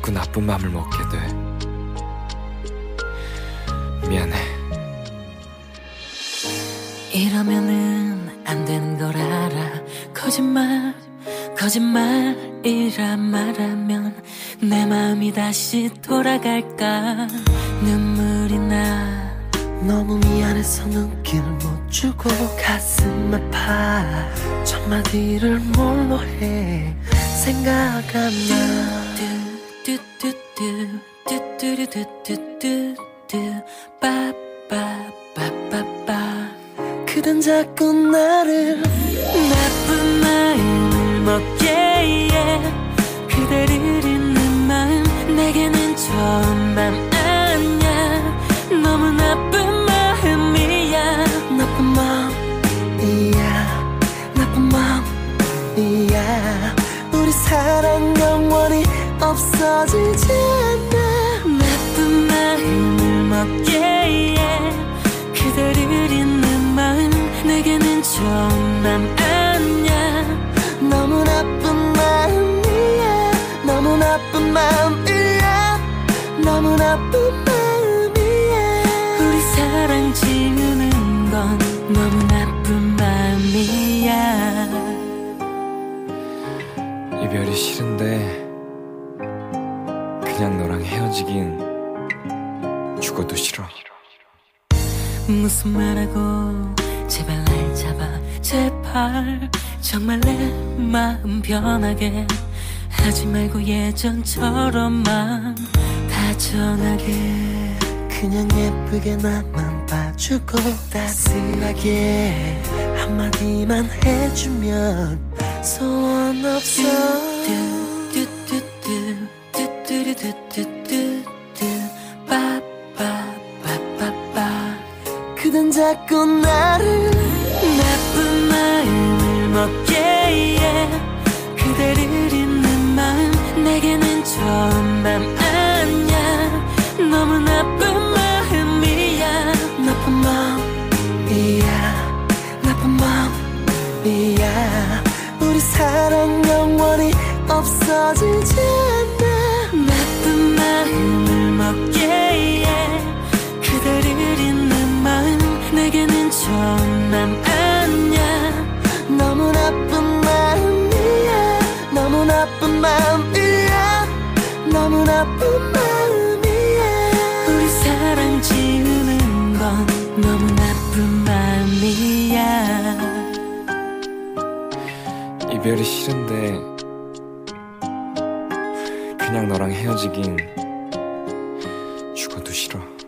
자꾸 나쁜 맘을 먹게 돼. 미안해. 이러면은 안 되는 걸 알아. 거짓말이라 말하면 내 마음이 다시 돌아갈까. 눈물이 나. 너무 미안해서 눈길 못 주고 가슴 아파. 첫마디를 뭘로 해 생각하나. 빠빠빠빠빠빠. 그댄 자꾸 나를 나쁜 마음을 먹게 해. 그대를 잊는 마음 내게는 처음 밤 아냐. 너무 나쁜 마음이야. 나쁜 마음이야. 나쁜 마음이야. 우리 사랑 영원히 없어지지 않아. 나쁜 마음을 먹게 해. 그대를 잊는 마음 내게는 처음 밤 아냐. 너무 나쁜 마음이야. 너무 나쁜 마음이야. 너무 나쁜 마음이야. 우리 사랑 지우는 건 너무 나쁜 마음이야. 이별이 싫은데 그냥 너랑 헤어지긴 죽어도 싫어. 무슨 말하고 제발 날 잡아. 제발 정말 내 마음 변하게 하지 말고 예전처럼만 다정하게. 그냥 예쁘게 나만 봐주고 따스하게 한마디만 해주면 소원 없어. 빠빠빠빠빠. 그댄 자꾸 나를 나쁜 마음을 먹게 해. 그대를 잊는 마음 내게는 처음 밤 아냐. 너무 나쁜 마음이야. 나쁜 마음이야. 나쁜 마음이야. 우리 사랑 영원히 없어지지 않아. 나쁜 마음을 먹게 해. 그대를 잊는 마음 내게는 처음 밤 아냐. 너무 나쁜 마음이야. 너무 나쁜 마음이야. 너무 나쁜 마음이야. 우리 사랑 지우는 건 너무 나쁜 마음이야. 이별이 싫은데 그냥 너랑 헤어지긴 죽어도 싫어.